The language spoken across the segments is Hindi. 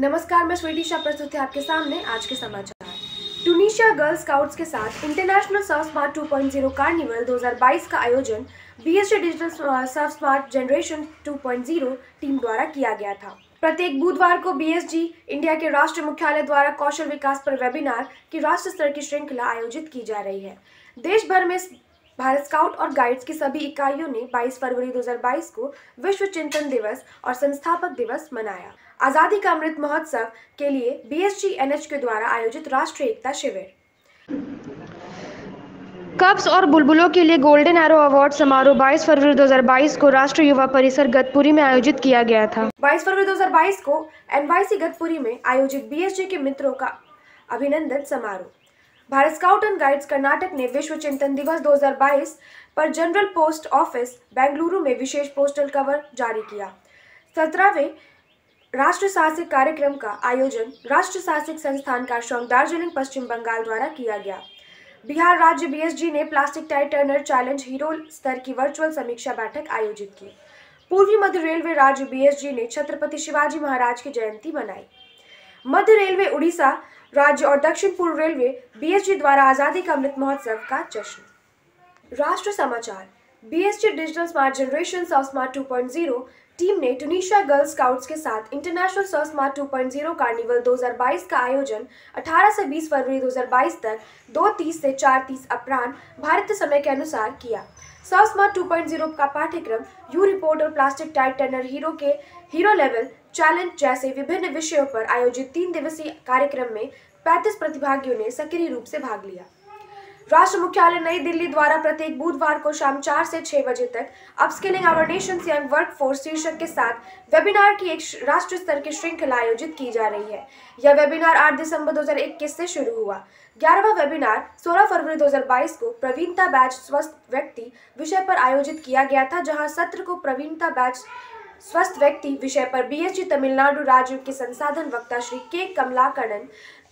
नमस्कार, मैं स्वीटी शाह प्रस्तुत है आपके सामने आज के समाचार। ट्यूनीशिया गर्ल स्काउट्स के साथ इंटरनेशनल सर्फ स्मार्ट 2.0 कार्निवल 2022 का आयोजन BSG digital surf smart generation 2.0 team द्वारा किया गया था। प्रत्येक बुधवार को बीएसजी इंडिया के राष्ट्रीय मुख्यालय द्वारा कौशल विकास पर वेबिनार की राष्ट्र स्तर की श्रृंखला आयोजित की जा रही है। देश भर में भारत स्काउट और गाइड्स की सभी इकाइयों ने 22 फरवरी 2022 को विश्व चिंतन दिवस और संस्थापक दिवस मनाया। आजादी का अमृत महोत्सव के लिए बीएसजी एनएचक्यू द्वारा आयोजित राष्ट्रीय एकता शिविर। कप्स और बुलबुलों के लिए गोल्डन एरो अवार्ड समारोह 22 फरवरी 2022 को राष्ट्रीय युवा परिसर गतपुरी में आयोजित किया गया था। 22 फरवरी 2022 को एनवाईसी गतपुरी में आयोजित बीएसजी के मित्रों का अभिनंदन समारोह। Bharat scout and guides Karnataka ने विश्व चिंतन दिवस 2022 पर जनरल पोस्ट ऑफिस बेंगलुरु में विशेष पोस्टल कवर जारी किया। 17वें राष्ट्र साहसिक कार्यक्रम का आयोजन राष्ट्र साहसिक संस्थान कारशोंग दार्जिलिंग पश्चिम बंगाल द्वारा किया गया। बिहार राज्य बीएसजी ने plastic tide turner challenge hero स्तर की वर्चुअल समीक्षा बैठक आयोजित की। पूर्वी मध्य रेलवे राज्य बीएसजी ने छत्रपति शिवाजी महाराज की जयंती मनाई। मध्य रेलवे, उड़ीसा राज्य और दक्षिण पूर्व रेलवे बीएसजी द्वारा आजादी का अमृत महोत्सव का जश्न। राष्ट्र समाचार। BSG digital smart generation surf smart 2.0 team ने ट्यूनीशिया गर्ल स्काउट्स के साथ इंटरनेशनल सर्फ स्मार्ट 2.0 कार्निवल 2022 का आयोजन 18 से 20 फरवरी 2022 तक 2:30 से 4:30 अपराह्न भारतीय समय के अनुसार किया। सर्फ स्मार्ट 2.0 का पाठ्यक्रम यू रिपोर्ट और plastic tide turner hero level challenge जैसे विभिन्न विषयों पर आयोजित 3 दिवसीय कार्यक्रम में 35 प्रतिभागियों ने सक्रिय रूप से भाग लिया। राष्ट्र मुख्यालय नई दिल्ली द्वारा प्रत्येक बुधवार को शाम 4 से 6 बजे तक upskilling our nation's young workforce शीर्षक के साथ वेबिनार की एक राष्ट्रीय स्तर की श्रृंखला आयोजित की जा रही है। यह वेबिनार 8 दिसंबर 2021 से शुरू हुआ। 11वां वेबिनार 16 फरवरी 2022 को प्रवीणता बैच स्वस्थ व्यक्ति विषय पर आयोजित किया गया था, जहां सत्र को प्रवीणता बैच स्वस्थ व्यक्ति विषय पर बीएसजी तमिलनाडु राज्य के संसाधन वक्ता श्री के कमलाकरन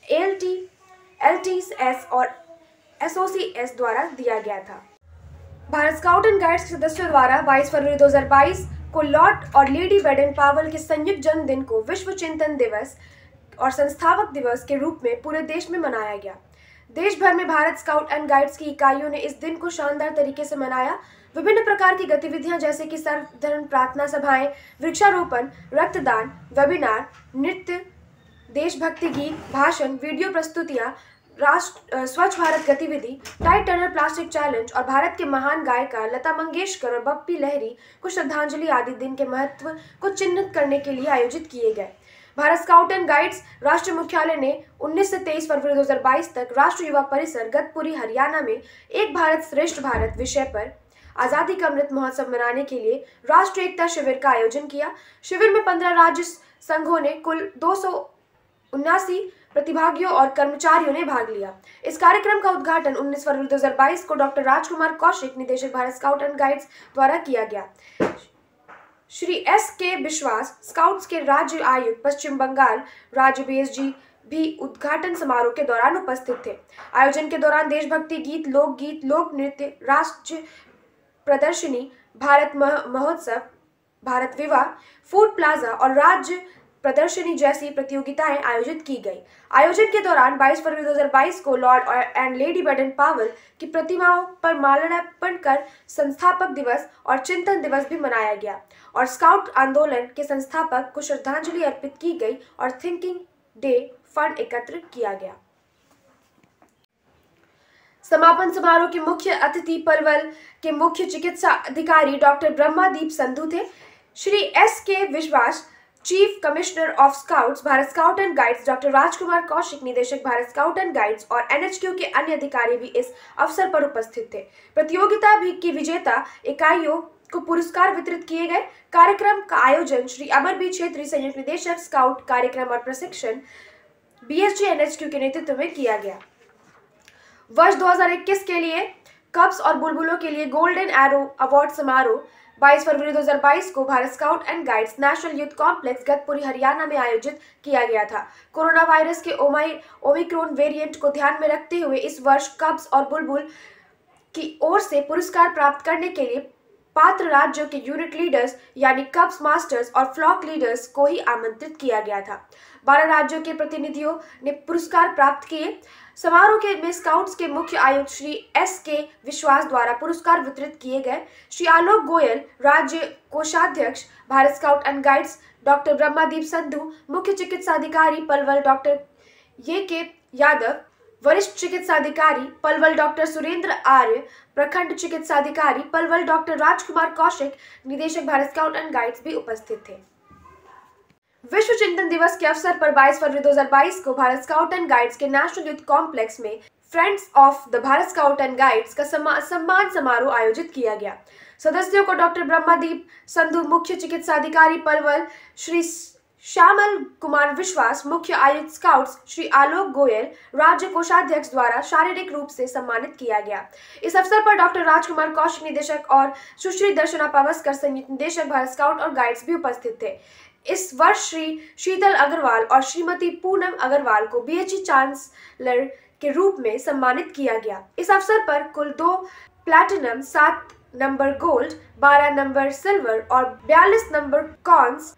एलटीएस और एसओसीएस द्वारा दिया गया था। भारत स्काउट एंड गाइड्स के सदस्यों द्वारा 22 फरवरी 2022 को लॉर्ड और लेडी बेडन पावेल के संयुक्त जन्मदिन को विश्व चिंतन दिवस और संस्थापक दिवस के रूप में पूरे देश में मनाया गया। देश भर में भारत स्काउट एंड गाइड्स की इकाइयों ने इस दिन को शानदार तरीके से मनाया। विभिन्न प्रकार की गतिविधियां जैसे कि सर्वधर्म प्रार्थना सभाएं, वृक्षारोपण, रक्तदान, वेबिनार, नृत्य, देशभक्ति गीत, भाषण, वीडियो प्रस्तुतियां, स्वच्छ भारत गतिविधि, टायर टर्नर प्लास्टिक चैलेंज और भारत के महान गायिका लता मंगेशकर और बप्पी लहरी को श्रद्धांजलि आदि दिन के महत्व को चिन्हित करने के लिए आयोजित किए गए। भारत स्काउट एंड गाइड्स राष्ट्रीय मुख्यालय ने 19 से 23 फरवरी 2022 तक राष्ट्रीय युवा परिसर गतपुरी हरियाणा में एक भारत श्रेष्ठ भारत विषय पर आजादी का अमृत महोत्सव मनाने के लिए राष्ट्रीय एकता शिविर का आयोजन किया। शिविर में 15 राज्य संघों ने कुल 279 प्रतिभागियों और कर्मचारियों ने भाग लिया। इस कार्यक्रम का उद्घाटन 19 फरवरी 2022 को डॉक्टर राजकुमार कौशिक, निदेशक भारत स्काउट एंड गाइड्स द्वारा किया गया। श्री एस.के. विश्वास, स्काउट्स के राज्य आयुक्त पश्चिम बंगाल राज्य बीएसजी भी उद्घाटन समारोह के दौरान उपस्थित थे। आयोजन के दौरान देशभक्ति गीत, लोक नृत्य, राष्ट्र प्रदर्शनी, भारत महोत्सव, भारत विवाह, फूड प्लाजा और राज्य प्रदर्शनी जैसी प्रतियोगिताएं आयोजित की गई। आयोजन के दौरान 22 फरवरी 2022 को Lord and Lady Baden Powell की प्रतिमाओं पर माल्यार्पण कर संस्थापक दिवस और चिंतन दिवस भी मनाया गया और स्काउट आंदोलन के संस्थापक को श्रद्धांजलि अर्पित की गई और थिंकिंग डे फंड एकत्र किया गया। समापन समारोह के मुख्य अतिथि पलवल के मुख्य चिकित्सा अधिकारी डॉक्टर ब्रह्मादीप संधू थे। Shri S K. Vishwas, chief commissioner of scouts Bharat scout and Guides, doctor Rajkumar Kaushik, निदेशक भारत स्काउट एंड गाइड्स और एनएचक्यू के अन्य अधिकारी भी इस अवसर पर उपस्थित थे। प्रतियोगिता की विजेता इकाइयों को पुरस्कार वितरित किए गए। कार्यक्रम का आयोजन श्री अमरबीर क्षेत्रीय संयुक्त निदेशक स्काउट कार्यक्रम और प्रशिक्षण बीएसजी एनएचक्यू के नेतृत्व में किया गया। वर्ष 2021 के लिए कप्स और बुलबुलों के लिए गोल्डन एरो अवार्ड समारोह 22 फरवरी 2022 को Bharat scout and guides National Youth Complex Gatpuri Haryana में आयोजित किया गया था। कोरोना वायरस के ओमिक्रॉन वेरिएंट को ध्यान में रखते हुए इस वर्ष कप्स और बुलबुल की ओर से पुरस्कार प्राप्त करने के लिए पात्र राज्यों के यूनिट लीडर्स यानी कप्स मास्टर्स और फ्लॉक लीडर्स को ही आमंत्रित किया गया था। 12 राज्यों के प्रतिनिधियों ने पुरस्कार प्राप्त किए। समारोह के में स्काउट्स के मुख्य आयुक्त श्री S.K. विश्वास द्वारा पुरस्कार वितरित किए गए। श्री आलोक गोयल, राज्य कोषाध्यक्ष Bharat scout and Guides, doctor Brahmadeep Sandhu, मुख्य चिकित्साधिकारी पलवल डॉक्टर ये यादव, वरिष्ठ चिकित्साधिकारी पलवल डॉक्टर सुरेंद्र आर्य, प्रखंड चिकित्साधिकारी पलवल डॉक्टर राजकुमार कौशिक, निदेशक भारत स्काउट एंड गाइड्स भी उपस्थित थे। विश्व चिंतन दिवस के अवसर पर 22 फरवरी 2022 को भारत स्काउट एंड गाइड्स के नेशनल यूथ कॉम्प्लेक्स में Friends of the Bharat scout and Guides का सम्मान समारोह आयोजित किया गया। सदस्यों को डॉक्टर ब्रह्मादीप संधू, मुख्य चिकित्साधिकारी पलवल, श्री श्यामल कुमार विश्वास, मुख्य आयुक्त स्काउट्स श्री आलोक गोयल, राज्य कोषाध्यक्ष द्वारा शारीरिक रूप से सम्मानित किया गया। इस अवसर पर डॉक्टर राजकुमार कौशिक, निदेशक, और सुश्री दर्शना पावस्कर, संयुक्त निदेशक भारत स्काउट और गाइड्स भी उपस्थित थे। इस वर्ष श्री शीतल अग्रवाल और श्रीमती पूनम अग्रवाल को BHE चांसलर के रूप में सम्मानित किया गया। इस अवसर पर कुल 2 platinum, 7 number gold, 12 number silver और 42 नंबर कॉन्स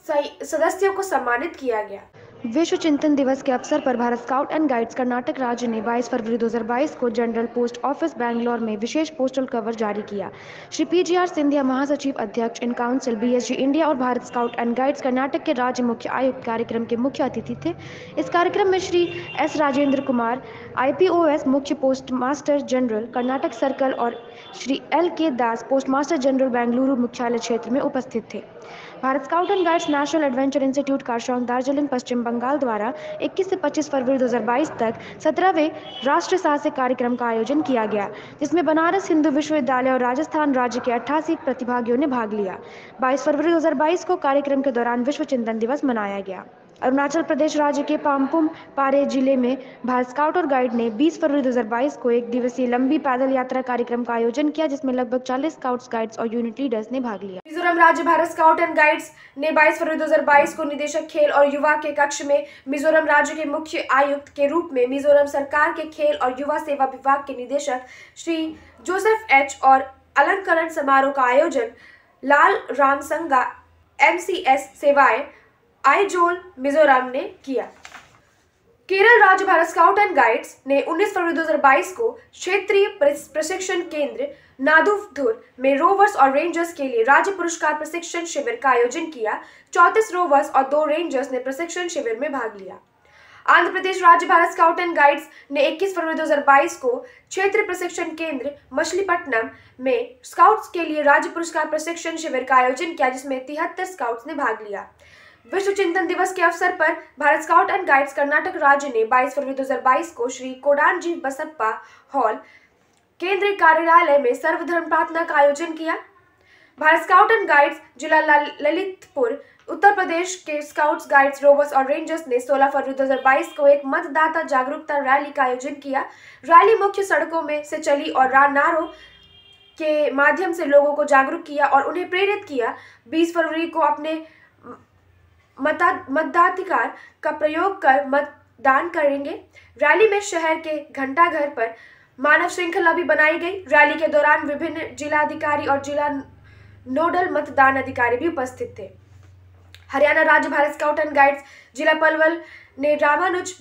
सदस्यों को सम्मानित किया गया। विश्व चिंतन दिवस के अवसर पर Bharat scout and guides Karnataka राज्य ने 22 फरवरी 2022 को जनरल पोस्ट ऑफिस बैंगलोर में विशेष पोस्टल कवर जारी किया। श्री PGR सिंधिया, महासचिव अध्यक्ष इन काउंसिल BHG इंडिया और Bharat scout and guides Karnataka के राज्य मुख्य आयुक्त कार्यक्रम के मुख्य अतिथि थे। इस कार्यक्रम में श्री S. राजेंद्र कुमार, IPOS मुख्य post master general Karnataka circle और Shri L.K. Das, post master general Bengaluru मुख्यालय क्षेत्र में उपस्थित थे। Bharat scout and guides national adventure institute Kurseong, Darjeeling, पश्चिम बंगाल द्वारा 21 से 25 फरवरी 2022 तक 17वें राष्ट्रीय साहसिक कार्यक्रम का आयोजन किया गया, जिसमें बनारस हिंदू विश्वविद्यालय और राजस्थान राज्य के 88 प्रतिभागियों ने भाग लिया। 22 फरवरी 2022 को कार्यक्रम के दौरान विश्व चिंतन दिवस मनाया गया। अरुणाचल प्रदेश राज्य के पापुम पारे जिले में भारत स्काउट और गाइड ने 20 फरवरी 2022 को 1 दिवसीय लंबी पैदल यात्रा कार्यक्रम का आयोजन किया, जिसमें लगभग 40 स्काउट्स, गाइड्स और यूनिट लीडर्स ने भाग लिया। मिजोरम राज्य भारत स्काउट एंड गाइड्स ने 22 फरवरी 2022 को निदेशक खेल और युवा के कक्ष में मिजोरम राज्य के मुख्य आयुक्त के रूप में मिजोरम सरकार के खेल और युवा सेवा विभाग के निदेशक श्री जोसेफ H और अलंकरण समारोह का आयोजन लाल रामसंगा MCS सेवाएं आइजोल मिजोरम ने किया। केरल राज्य भारत स्काउट एंड गाइड्स ने 19 फरवरी 2022 को क्षेत्रीय प्रशिक्षण केंद्र नादुवधुर में रोवर्स और रेंजर्स के लिए राज्य पुरस्कार प्रशिक्षण शिविर का आयोजन किया। 34 रोवर्स और 2 रेंजर्स ने प्रशिक्षण शिविर में भाग लिया। आंध्र प्रदेश राज्य भारत स्काउट एंड गाइड्स ने 21 फरवरी 2022 को क्षेत्रीय प्रशिक्षण केंद्र मछलीपट्टनम में स्काउट्स के लिए राज्य पुरस्कार प्रशिक्षण शिविर का आयोजन किया, जिसमें 73 स्काउट्स ने भाग लिया। विश्व चिंतन दिवस के अवसर पर Bharat scout and guides Karnataka राज्य ने 22 फरवरी 2022 को श्री कोडांजी बसप्पा हॉल, केंद्रीय कार्यालय में सर्वधर्म प्रार्थना का आयोजन किया। भारत स्काउट एंड गाइड्स जिला ललितपुर, उत्तर प्रदेश के स्काउट्स, गाइड्स, रोवर्स और रेंजर्स ने 16 फरवरी 2022 को एक मतदाता जागरूकता रैली का आयोजन किया। रैली मुख्य सड़कों में से चली और नारों के माध्यम से लोगों को जागरूक किया और उन्हें प्रेरित किया। 20 फरवरी को अपने मताधिकार का प्रयोग कर मतदान करेंगे। रैली में शहर के घंटाघर पर मानव श्रृंखला भी बनाई गई। रैली के दौरान विभिन्न जिलाधिकारी और जिला नोडल मतदान अधिकारी भी उपस्थित थे। हरियाणा राज्य भारत स्काउट एंड गाइड्स जिला पलवल ने रामानुज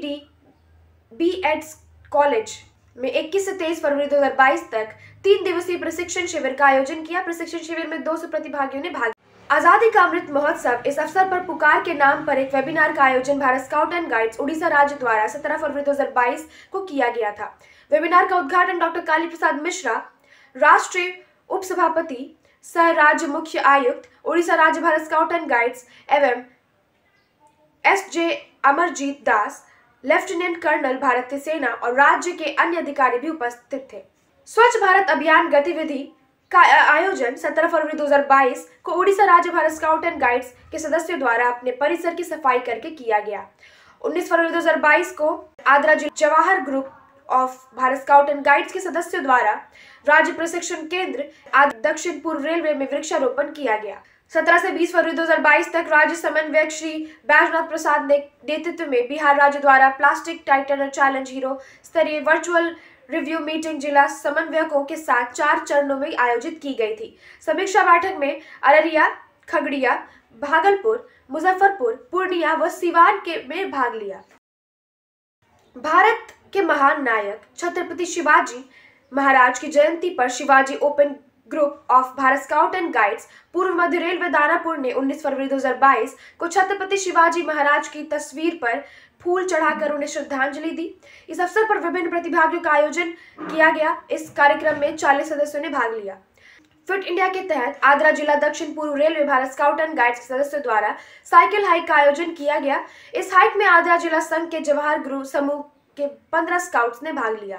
BEd कॉलेज में 21 से 23 फरवरी 2022 तक 3 दिवसीय प्रशिक्षण शिविर का आयोजन किया। प्रशिक्षण शिविर में 200 प्रतिभागियों ने भाग। आजादी का अमृत महोत्सव, इस अवसर पर पुकार के नाम पर एक वेबिनार का आयोजन Bharat scout and guides Odisha राज्य द्वारा 17 फरवरी 2022 को किया गया था। वेबिनार का उद्घाटन डॉक्टर काली प्रसाद मिश्रा, राष्ट्रीय उपसभापति सह राज्य मुख्य आयुक्त उड़ीसा राज्य भारत स्काउट एंड गाइड्स एवं SJ Amarjeet Das, lieutenant colonel भारतीय सेना और राज्य के अन्य अधिकारी भी उपस्थित थे। स्वच्छ भारत अभियान गतिविधि का आयोजन 17 फरवरी 2022 को उड़ीसा राज्य भारत स्काउट एंड गाइड्स के सदस्यों द्वारा अपने परिसर की सफाई करके किया गया। 19 फरवरी 2022 को Adra Jawahar group of Bharat scout and guides के सदस्यों द्वारा राज्य प्रशिक्षण केंद्र दक्षिण पूर्व रेलवे में वृक्षारोपण किया गया। 17 से 20 फरवरी 2022 तक राज्य समन्वयक श्री बैजनाथ प्रसाद ने नेतृत्व में बिहार राज्य द्वारा प्लास्टिक टाइटनर चैलेंज हीरो स्तरीय वर्चुअल रिव्यू मीटिंग जिला समन्वयकों के साथ 4 चरणों में आयोजित की गई थी। समीक्षा बैठक में अररिया, खगड़िया, भागलपुर, मुजफ्फरपुर, पूर्णिया व सीवान में भाग लिया। भारत के महान नायक छत्रपति शिवाजी महाराज की जयंती पर Shivaji open group of Bharat scout and guides पूर्व मध्य रेलवे दानापुर ने 19 फरवरी 2022 को छत्रपति शिवाजी महाराज की तस्वीर पर फूल चढ़ाकर उन्हें श्रद्धांजलि दी। इस अवसर पर विभिन्न प्रतिभागियों का आयोजन किया गया। इस कार्यक्रम में 40 सदस्यों ने भाग लिया। फिट इंडिया के तहत आद्रा जिला दक्षिण पूर्व railway Bharat scout and guides के सदस्यों द्वारा साइकिल हाइक का आयोजन किया गया। इस हाइक में आद्रा जिला संघ के जवाहर गुरु समूह के 15 स्काउट्स ने भाग लिया।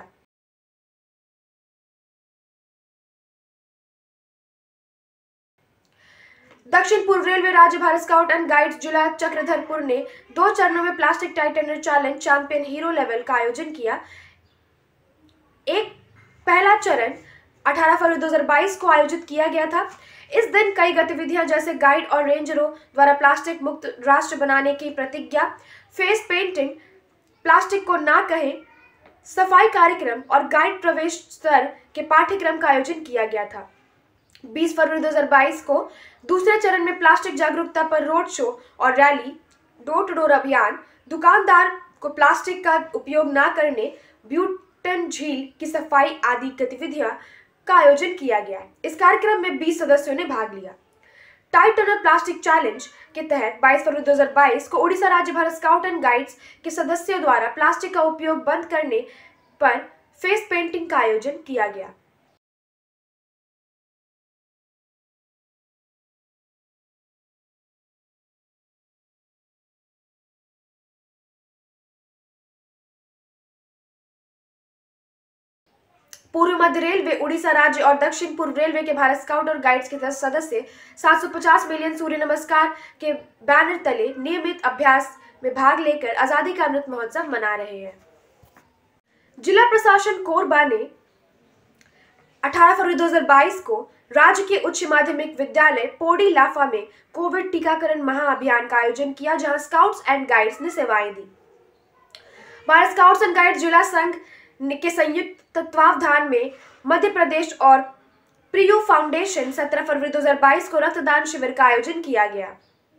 दक्षिण पूर्व रेलवे राज्य भारत स्काउट एंड गाइड्स जिला चक्रधरपुर ने 2 चरणों में plastic tide turner challenge champion hero level का आयोजन किया। एक पहला चरण 18 फरवरी 2022 को आयोजित किया गया था। इस दिन कई गतिविधियां जैसे गाइड और रेंजरों द्वारा प्लास्टिक मुक्त राष्ट्र बनाने की प्रतिज्ञा, फेस पेंटिंग, प्लास्टिक को ना कहें, सफाई कार्यक्रम और गाइड प्रवेश स्तर के पाठ्यक्रम का आयोजन किया गया था। 20 फरवरी 2022 को दूसरे चरण में प्लास्टिक जागरूकता पर रोड शो और रैली, डोर टू डोर अभियान, दुकानदार को प्लास्टिक का उपयोग न करने, ब्यूटन झील की सफाई आदि गतिविधियां का आयोजन किया गया। इस कार्यक्रम में 20 सदस्यों ने भाग लिया। टाइट टनर प्लास्टिक चैलेंज के तहत 22 फरवरी 2022 को उड़ीसा राज्य भारत स्काउट एंड गाइड्स के सदस्यों द्वारा प्लास्टिक का उपयोग बंद करने पर फेस पेंटिंग का आयोजन किया गया। पूर्व मध्य रेलवे, उड़ीसा राज्य और दक्षिण पूर्व रेलवे के भारत स्काउट और गाइड्स के सदस्य 750 मिलियन सूर्य नमस्कार के बैनर तले नियमित अभ्यास में भाग लेकर आजादी का अमृत महोत्सव मना रहे हैं। जिला प्रशासन कोरबा ने 18 फरवरी 2022 को राज्य के उच्च माध्यमिक विद्यालय पोडी लाफा में कोविड टीकाकरण महाअभियान का आयोजन किया, जहां स्काउट्स एंड गाइड्स ने सेवाएं दी। भारत स्काउट्स एंड गाइड्स जिला संघ के संयुक्त तत्वावधान में मध्य प्रदेश और प्रियो फाउंडेशन 17 फरवरी 2022 को रक्तदान शिविर का आयोजन किया गया।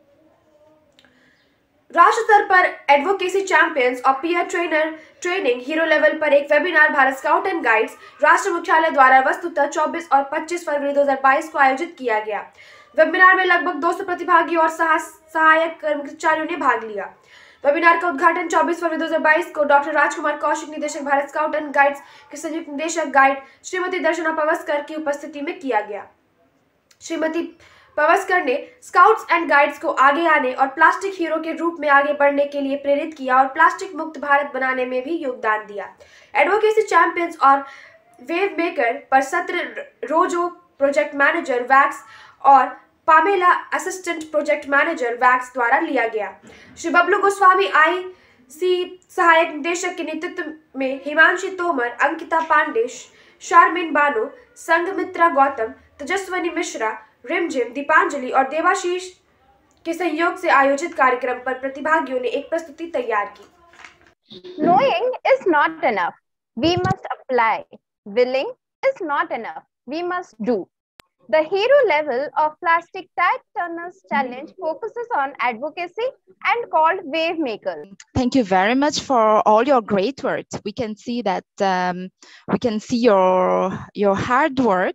राष्ट्र स्तर पर एडवोकेसी चैंपियंस और peer trainer training hero level पर एक webinar Bharat scout and guides राष्ट्र मुख्यालय द्वारा वस्तुतः 24 और 25 फरवरी 2022 को आयोजित किया गया। वेबिनार में लगभग 200 प्रतिभागी और सहायक कर्मचारियों ने भाग लिया। वेबिनार का उद्घाटन 24 फरवरी 2022 को डॉक्टर राजकुमार कौशिक, निदेशक भारत स्काउट एंड गाइड्स के संयुक्त निदेशक गाइड श्रीमती दर्शना पवस्कर की उपस्थिति में किया गया। श्रीमती पवस्कर ने स्काउट्स एंड गाइड्स को आगे आने और प्लास्टिक हीरो के रूप में आगे बढ़ने के लिए प्रेरित किया और प्लास्टिक मुक्त भारत बनाने में भी योगदान दिया। एडवोकेसी चैंपियंस और वेव मेकर पर सत्र रोजो प्रोजेक्ट मैनेजर वैक्स और पामेला असिस्टेंट प्रोजेक्ट मैनेजर वैक्स द्वारा लिया गया। श्री बबलू गोस्वामी आईसी सहायक निदेशक के नेतृत्व में हिमांशी तोमर, अंकिता पांडे, शारमिन बानो, संघमित्रा गौतम, तेजस्वनी मिश्रा, रिमझिम, दीपांजलि और देवाशीष के सहयोग से आयोजित कार्यक्रम पर प्रतिभागियों ने एक प्रस्तुति तैयार की। Knowing is not enough. We must apply. Willing is not enough. We must do. The hero level of plastic tag turners challenge focuses on advocacy and called wave makers. Thank you very much for all your great work. We can see that we can see your hard work.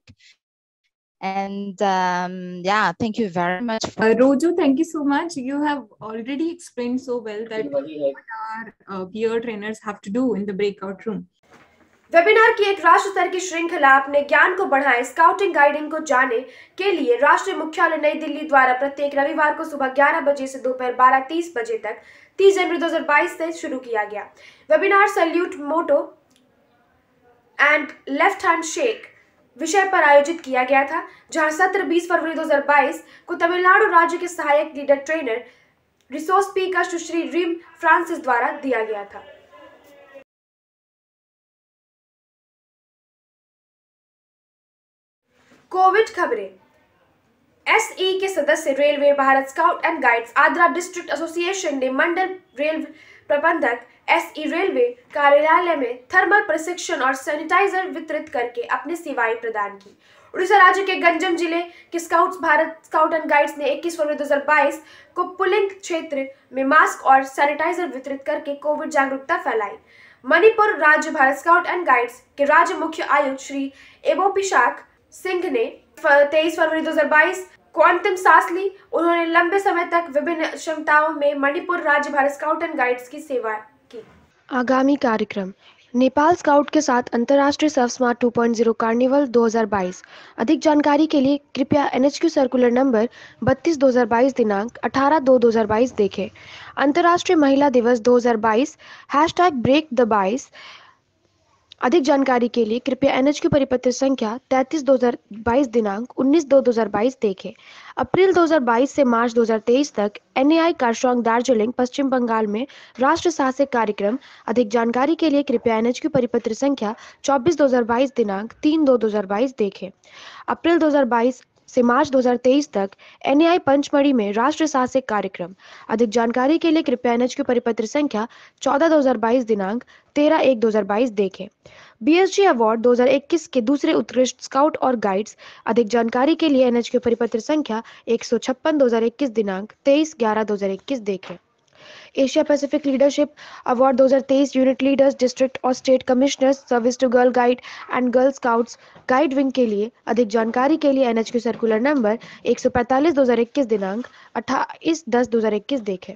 And yeah, thank you very much. Rojo, thank you so much. You have already explained so well that what our peer trainers have to do in the breakout room. Webinar की एक राष्ट्र स्तर की श्रृंखला अपने ज्ञान को बढ़ाएं, स्काउटिंग गाइडिंग को जाने के लिए राष्ट्रीय मुख्यालय नई दिल्ली द्वारा प्रत्येक रविवार को सुबह 11 बजे से दोपहर 12:30 बजे तक 30 जनवरी 2022 से शुरू किया गया। Webinar salute motto and left hand shake विषय पर आयोजित किया गया था, जहां सत्र 20 फरवरी 2022 को तमिलनाडु राज्य के सहायक लीडर ट्रेनर रिसोर्स स्पीकर सुश्री रिम फ्रांसिस द्वारा दिया गया था। कोविड खबरें। एसई के सदस्य railway Bharat scout and guides Adra district association ने मंडल रेल प्रबंधक एसई रेलवे कार्यालय में थर्मल प्रशिक्षण और सैनिटाइजर वितरित करके अपनी सेवाएं प्रदान की। उड़ीसा राज्य के गंजम जिले के scouts Bharat scout and guides ने 21 फरवरी 2022 को पुलिंग क्षेत्र में मास्क और सैनिटाइजर वितरित करके कोविड जागरूकता फैलाई। मणिपुर राज्य भारत स्काउट एंड गाइड्स के राज्य मुख्य आयुक्त श्री एबोपिशाक सिंह ने 23 फरवरी 2022 को अंतिम सांस ली। उन्होंने लंबे समय तक विभिन्न क्षमताओं में मणिपुर राज्य भारत स्काउट एंड गाइड्स की सेवा की। आगामी कार्यक्रम नेपाल स्काउट के साथ अंतर्राष्ट्रीय सर्फ स्मार्ट 2.0 कार्निवल 2022। अधिक जानकारी के लिए कृपया NHQ सर्कुलर नंबर 32/2022 दिनांक 18/2/2022 देखें। अंतर्राष्ट्रीय महिला दिवस 2022 #BreakTheBias। अधिक जानकारी के लिए कृपया NHQ परिपत्र संख्या 33/2022 दिनांक 19/2/2022 देखें। अप्रैल 2022 से मार्च 2023 तक NAI कारशोंग दार्जिलिंग पश्चिम बंगाल में राष्ट्र साहसिक कार्यक्रम। अधिक जानकारी के लिए कृपया NHQ परिपत्र संख्या 24/2022 दिनांक 3/2/2022 देखें। अप्रैल 2022 से मार्च 2023 तक NAI पंचमढ़ी में राष्ट्रीय साहसिक कार्यक्रम। अधिक जानकारी के लिए कृपया NHQ परिपत्र संख्या 14/2022 दिनांक 13/1/2022 देखें। BSG अवार्ड 2021 के दूसरे उत्कृष्ट स्काउट और गाइड्स। अधिक जानकारी के लिए NHQ परिपत्र संख्या 156/2021 दिनांक 23/11/2021 देखें। Asia Pacific leadership award 2023 unit leaders district और state commissioners service to girl guide and girl scouts guide wing के लिए। अधिक जानकारी के लिए NHQ सर्कुलर नंबर 145/2021 दिनांक 28/10/2021 देखें।